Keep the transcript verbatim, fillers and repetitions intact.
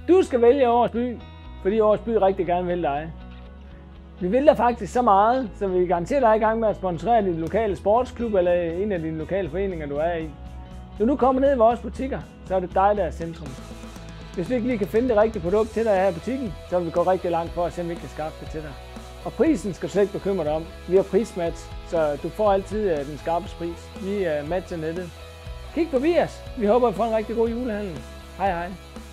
Du skal vælge Årets By, fordi Årets By rigtig gerne vil dig. Vi vil dig faktisk så meget, så vi garanterer dig i gang med at sponsorere din lokale sportsklub eller en af dine lokale foreninger, du er i. Når du kommer ned i vores butikker, så er det dig, der er centrum. Hvis vi ikke lige kan finde det rigtige produkt til dig her i butikken, så vil vi gå rigtig langt for at se, om vi kan skaffe det til dig. Og prisen skal du slet ikke bekymre dig om. Vi har prismatch, så du får altid den skarpeste pris. Vi matcher nettet. Kig forbi os. Vi håber, at du får en rigtig god julehandel. Hej hej.